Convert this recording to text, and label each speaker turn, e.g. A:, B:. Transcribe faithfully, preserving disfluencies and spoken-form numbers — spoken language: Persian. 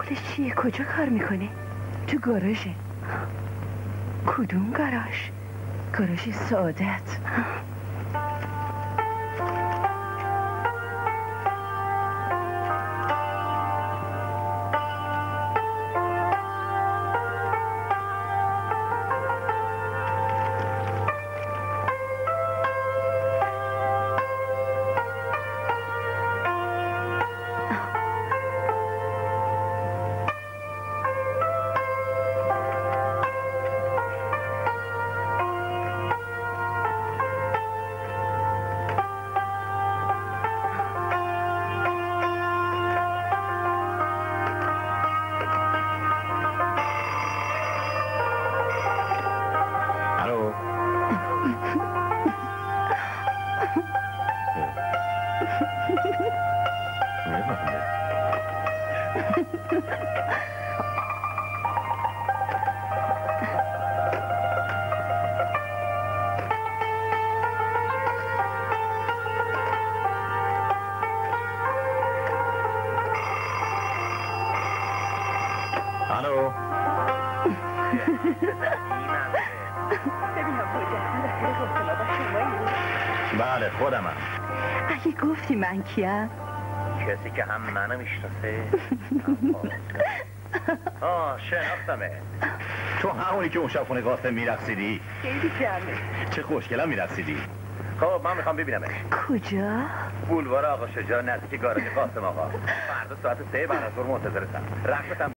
A: اصلش چیه؟ کجا کار میکنه؟
B: تو گاراژه.
A: کدوم گاراژ؟
B: گاراژ سعادت.
C: الو. بله خودمم.
A: اگه گفتی من کیم؟
C: کسی که هم منو میشناسه. آه شناختمه. تو همونی که اون شب خونه قاسم میرقصیدی.
A: خیلی جمعه.
C: چه خوشگلم میرقصیدی. خب من میخوام ببینمش.
A: کجا؟
C: بولوار آقا شجاع نزدیک گاراژ قاسم آقا. فردا ساعت سه بعد از ظهر منتظرتم. رقصتم